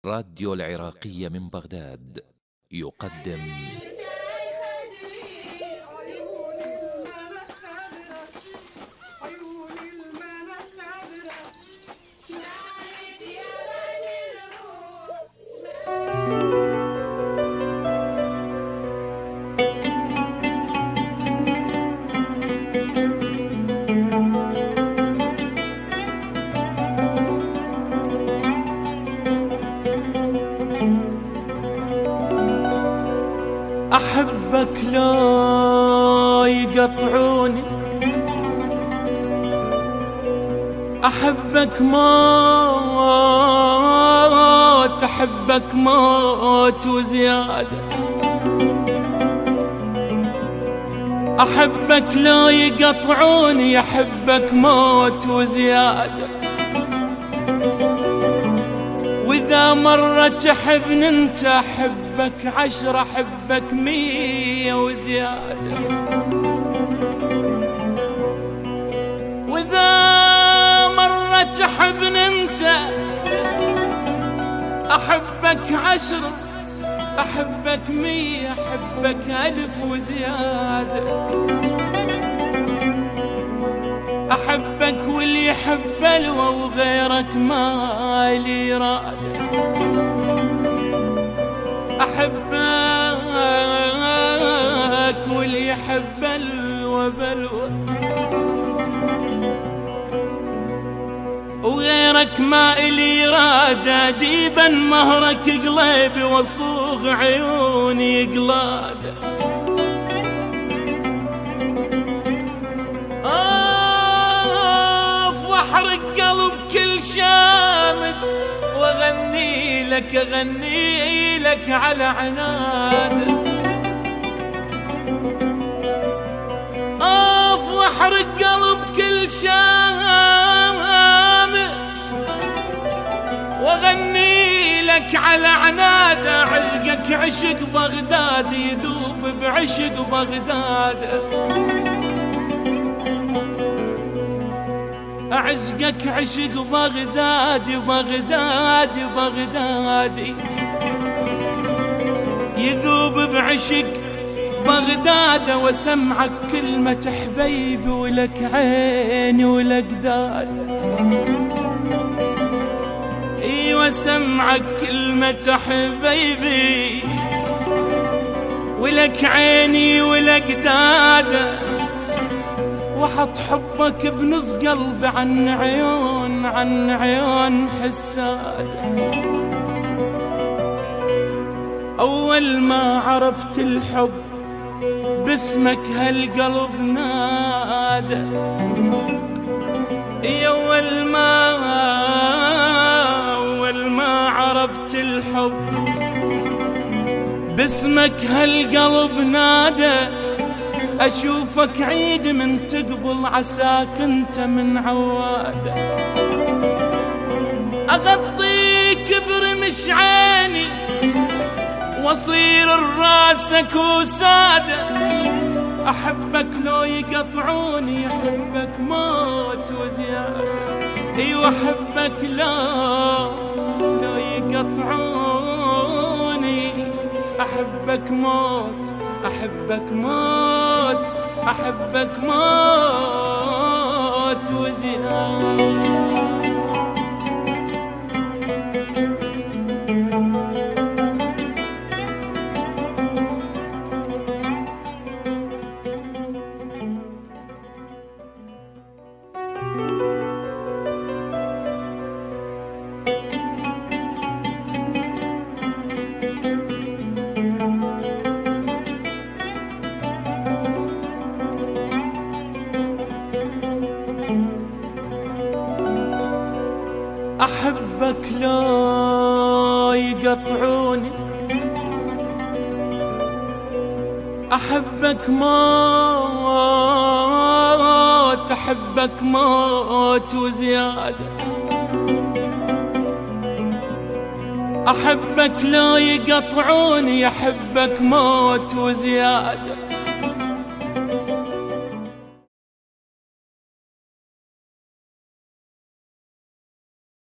راديو العراقية من بغداد يقدم أحبك لا يقطعوني، أحبك موت، أحبك موت وزيادة، أحبك لا يقطعوني، أحبك موت وزيادة، وإذا مرة تحبني انت أحبك 10، أحبك 100 وزيادة، وإذا مرة تحبني انت أحبك 10، أحبك 100، أحبك 1000 وزيادة، أحبك واللي يحب الوى وغيرك ما لي إرادة، أحبك واللي يحب الوى بلوى وغيرك ما إلي إرادة، جيبا مهرك قلبي وصوغ عيوني قلادة، واحرق قلب كل شامت واغني لك، اغني لك على عناد، واحرق قلب كل شامت واغني لك على عناد، عشقك عشق بغداد يذوب بعشق بغداد، عشقك عشق بغدادي بغدادي بغدادي يذوب بعشق بغداد، وسمعك كلمة حبيبي ولك عيني ولك داد، ايوه سمعك كلمة حبيبي ولك عيني ولك داد، وحط حبك بنص قلبي عن عيون عن عيون حساد، أول ما عرفت الحب باسمك هالقلب نادى، أول ما عرفت الحب باسمك هالقلب نادى، أشوفك عيد من تقبل عساك انت من عوادة، أغطيك برمش عيني واصير راسك وسادة، أحبك لو يقطعوني، أحبك موت وزيادة، أيوة أحبك لو يقطعوني، أحبك موت، أحبك موت، أحبك موت وزيادة. أحبك لا يقطعوني، أحبك موت، أحبك موت وزيادة، أحبك لا يقطعوني، أحبك موت وزيادة،